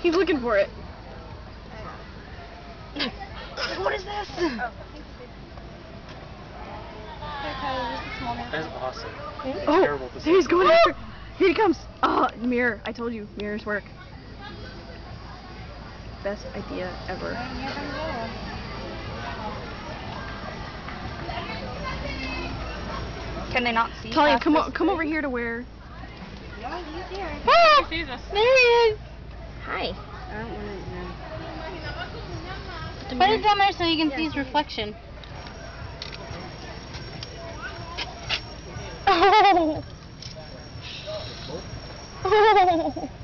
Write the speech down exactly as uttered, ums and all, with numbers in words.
He's looking for it. What is this? Oh. That's awesome. It's Oh, terrible to he's see. going after. Here he comes. Oh, mirror. I told you, mirrors work. Best idea ever. Can they not see? Talia, come o come over here to where. No, he's here. Ah, He sees us. there he is. Hi. I don't want to know. Put it down there so you can see his reflection. Oh. Oh.